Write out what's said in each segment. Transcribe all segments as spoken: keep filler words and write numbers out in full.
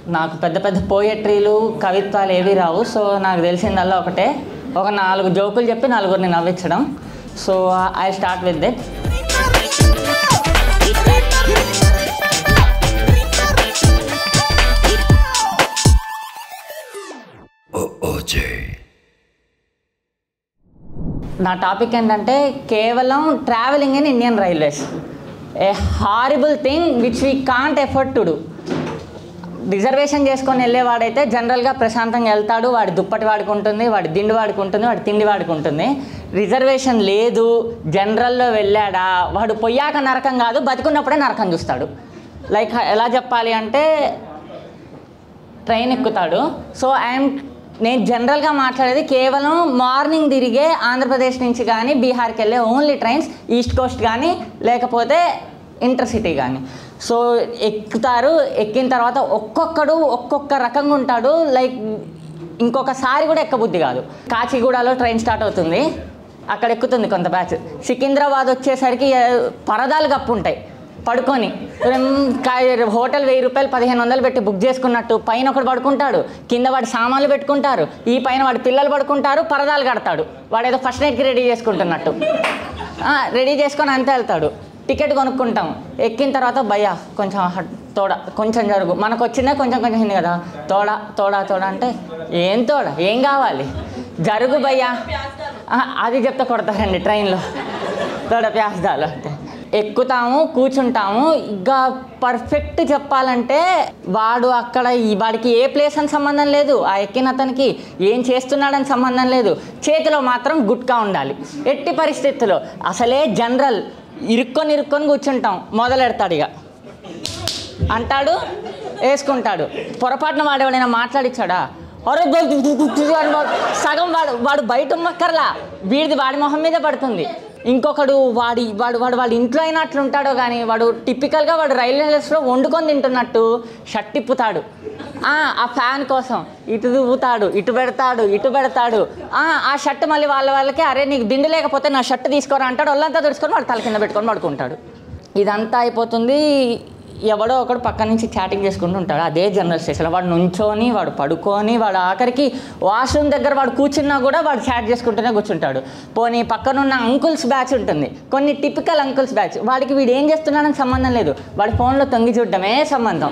నాకు పెద్ద పెద్ద పోయట్రీలు కవిత్వాలు ఏవి రావు. సో నాకు తెలిసిందల్లా ఒకటే, ఒక నాలుగు జోకులు చెప్పి నలుగురిని నవ్వించడం. So I start with it. నా టాపిక్ ఏంటంటే కేవలం travelling in Indian railways, a horrible thing which we can't afford to do. Reservation చేసుకొని వెళ్ళేవాడైతే జనరల్గా ప్రశాంతంగా వెళ్తాడు, వాడి దుప్పటి వాడుకుంటుంది, వాడి దిండి వాడుకుంటుంది, వాడి తిండి వాడుకుంటుంది. రిజర్వేషన్ లేదు, జనరల్లో వెళ్ళాడా వాడు పొయ్యాక నరకం కాదు, బతికున్నప్పుడే నరకం చూస్తాడు. లైక్ ఎలా చెప్పాలి అంటే ట్రైన్ ఎక్కుతాడు. సో ఐఎమ్ నేను జనరల్గా మాట్లాడేది కేవలం మార్నింగ్ తిరిగే ఆంధ్రప్రదేశ్ నుంచి కానీ బీహార్కి వెళ్ళే ఓన్లీ ట్రైన్స్, ఈస్ట్ కోస్ట్ కానీ లేకపోతే ఇంటర్సిటీ కానీ. సో ఎక్కుతారు, ఎక్కిన తర్వాత ఒక్కొక్కడు ఒక్కొక్క రకంగా ఉంటాడు. లైక్ ఇంకొకసారి కూడా ఎక్కబుద్ధి కాదు. కాచిగూడలో ట్రైన్ స్టార్ట్ అవుతుంది, అక్కడ ఎక్కుతుంది కొంత బ్యాచ్. సికింద్రాబాద్ వచ్చేసరికి పరదాలు కప్పు ఉంటాయి, పడుకొని హోటల్ వెయ్యి రూపాయలు పదిహేను వందలు పెట్టి బుక్ చేసుకున్నట్టు పైన ఒకడు పడుకుంటాడు, కింద వాడి సామాన్లు పెట్టుకుంటారు, ఈ పైన వాడి పిల్లలు పడుకుంటారు, పరదాలు కడతాడు. వాడు ఏదో ఫస్ట్ నైట్కి రెడీ చేసుకుంటున్నట్టు రెడీ చేసుకొని అంతే వెళ్తాడు. టికెట్ కొనుక్కుంటాం, ఎక్కిన తర్వాత భయ్యా కొంచెం తోడ కొంచెం జరుగు, మనకు వచ్చిందే కొంచెం కొంచెం ఉంది కదా, తోడ తోడ తోడ అంటే ఏం తోడ ఏం కావాలి, జరుగు భయ్యా అది చెప్తే కొడతారండి ట్రైన్లో, తోడ ప్యాస్దాలు అంటే. ఎక్కుతాము, కూర్చుంటాము. ఇక పర్ఫెక్ట్ చెప్పాలంటే వాడు అక్కడ వాడికి ఏ ప్లేస్ అని సంబంధం లేదు, ఆ ఎక్కిన అతనికి ఏం చేస్తున్నాడని సంబంధం లేదు, చేతిలో మాత్రం గుట్కా ఉండాలి ఎట్టి పరిస్థితుల్లో. అసలే జనరల్ ఇరుక్కొని ఇరుక్కొని కూర్చుంటాం, మొదలెడతాడు ఇక అంటాడు, వేసుకుంటాడు. పొరపాటున వాడేవాడైనా మాట్లాడిచ్చాడా, అరే సగం వాడు వాడు బయట ఉమ్మక్కర్లా, వీడిది వాడి మొహం మీద పడుతుంది. ఇంకొకడు వాడి వాడు వాడు వాడి ఇంట్లో అయినా అట్లా ఉంటాడో కానీ వాడు టిపికల్గా వాడు రైల్వేస్లో వండుకొని తింటున్నట్టు షర్ట్ తిప్పుతాడు, ఆ ఫ్యాన్ కోసం ఇటు దువ్వుతాడు, ఇటు పెడతాడు, ఇటు పెడతాడు. ఆ షర్ట్ మళ్ళీ వాళ్ళ వాళ్ళకి అరే నీకు దిండు లేకపోతే నా షర్ట్ తీసుకోరా అంటాడు, వాళ్ళంతా తుడుచుకొని వాడు తల కింద పెట్టుకొని పడుకుంటాడు. ఇదంతా అయిపోతుంది. ఎవడో ఒకడు పక్క నుంచి చాటింగ్ చేసుకుంటూ ఉంటాడు అదే జనరల్ స్టేషన్లో. వాడు నుంచొని, వాడు పడుకొని, వాడు ఆఖరికి వాష్రూమ్ దగ్గర వాడు కూర్చున్నా కూడా వాడు చాట్ చేసుకుంటూనే కూర్చుంటాడు. పోనీ పక్కనున్న అంకుల్స్ బ్యాచ్ ఉంటుంది, కొన్ని టిపికల్ అంకుల్స్ బ్యాచ్, వాడికి వీడు ఏం చేస్తున్నాడని సంబంధం లేదు, వాడి ఫోన్లో తొంగి చూడటమే సంబంధం.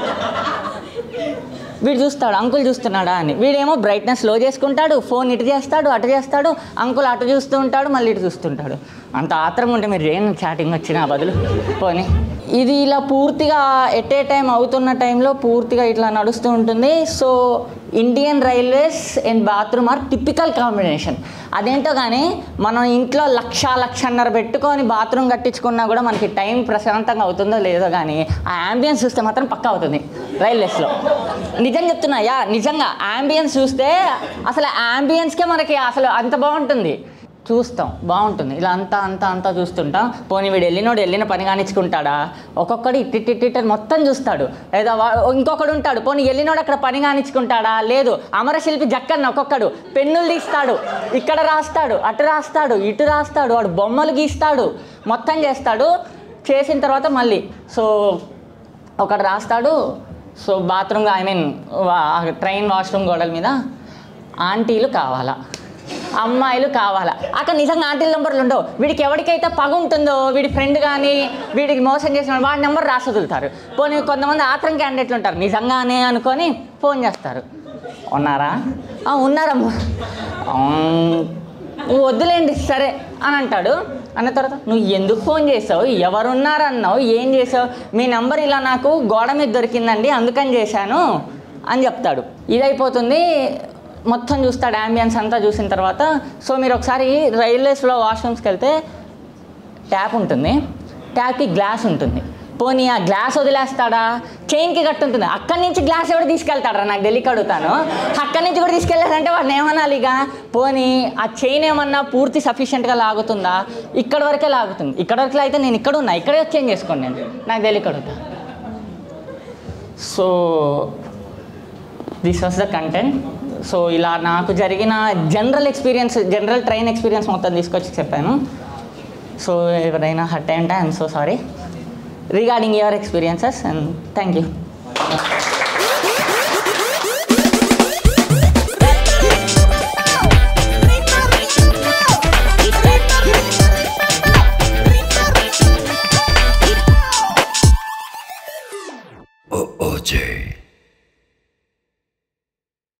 వీడు చూస్తాడు అంకుల్ చూస్తున్నాడా అని, వీడేమో బ్రైట్నెస్ లో చేసుకుంటాడు, ఫోన్ ఇటు చేస్తాడు అటు చేస్తాడు, అంకుల్ అటు చూస్తూ ఉంటాడు, మళ్ళీ ఇటు చూస్తుంటాడు. అంత ఆత్రం ఉంటే మీరు ఏం చాటింగ్ వచ్చినా బదులు పోనీ. ఇది ఇలా పూర్తిగా ఎట్ ఏ టైం అవుతున్న టైంలో పూర్తిగా ఇట్లా నడుస్తూ ఉంటుంది. So Indian railways and bathroom are typical combination. అదేంటో కానీ మనం ఇంట్లో లక్ష లక్షన్నర పెట్టుకొని బాత్రూమ్ కట్టించుకున్నా కూడా మనకి టైం ప్రశాంతంగా అవుతుందో లేదో కానీ ఆ యాంబియన్స్ చూస్తే మాత్రం పక్కా అవుతుంది రైల్వేస్లో. నిజం చెప్తున్నా, యా నిజంగా యాంబియన్స్ చూస్తే అసలు యాంబియన్స్కే మనకి అసలు అంత బాగుంటుంది, చూస్తాం బాగుంటుంది. ఇలా అంతా అంతా అంతా చూస్తుంటాం. పోనీ వీడు వెళ్ళినోడు వెళ్ళిన పని కానిచ్చుకుంటాడా, ఒక్కొక్కడు ఇట్టిట్టిట్టి మొత్తం చూస్తాడు. లేదా ఇంకొకడు ఉంటాడు, పోనీ వెళ్ళినోడు అక్కడ పని కానిచ్చుకుంటాడా, లేదు అమరశిల్పి జక్కన్న ఒక్కొక్కడు పెన్నులు తీస్తాడు, ఇక్కడ రాస్తాడు, అటు రాస్తాడు, ఇటు రాస్తాడు, వాడు బొమ్మలు గీస్తాడు, మొత్తం చేస్తాడు. చేసిన తర్వాత మళ్ళీ సో ఒకడు రాస్తాడు. So bathroom I mean train washroom గోడల మీద ఆంటీలు కావాలా, అమ్మాయిలు కావాలా. అక్కడ నిజంగా ఆంటీల నెంబర్లు ఉండవు. వీడికి ఎవరికైతే పగ ఉంటుందో, వీడి ఫ్రెండ్ కానీ వీడికి మోసం చేసిన వాడి నెంబర్ రాసి వదులుతారు. పోనీ కొంతమంది ఆత్రం క్యాండిడేట్లు ఉంటారు, నిజంగానే అనుకొని ఫోన్ చేస్తారు, ఉన్నారా, ఉన్నారమ్మా, వద్దులేండి సరే అని అంటాడు. అన్న తర్వాత నువ్వు ఎందుకు ఫోన్ చేసావు, ఎవరున్నారన్నావు, ఏం చేసావు, మీ నెంబర్ ఇలా నాకు గోడ మీద దొరికిందండి అందుకని చేశాను అని చెప్తాడు. ఇదైపోతుంది. మొత్తం చూస్తాడు యాంబియన్స్ అంతా చూసిన తర్వాత. సో మీరు ఒకసారి రైల్వేస్లో వాష్రూమ్స్కి వెళ్తే ట్యాప్ ఉంటుంది, ట్యాప్కి గ్లాస్ ఉంటుంది. పోనీ ఆ గ్లాస్ వదిలేస్తాడా, చైన్కి కట్టు ఉంటుంది, అక్కడి నుంచి గ్లాస్ ఎవరు తీసుకెళ్తాడా నాకు తెలియక అడుగుతాను. అక్కడి నుంచి కూడా తీసుకెళ్ళారంటే వాడిని ఏమనాలి ఇక. పోనీ ఆ చైన్ ఏమన్నా పూర్తి సఫిషియెంట్గా లాగుతుందా, ఇక్కడ వరకే లాగుతుంది, ఇక్కడ వరకు అయితే నేను ఇక్కడ ఉన్నా, ఇక్కడే చేంజ్ చేసుకోండి నేను, నాకు తెలియక అడుగుతా. So this was the content. So ఇలా నాకు జరిగిన general experience, general train experience మొత్తం తీసుకొచ్చి చెప్పాను. సో ఎవరైనా హర్ట్ అయ్యంటే I'm so sorry regarding your experiences and thank you. ఓ ఓజే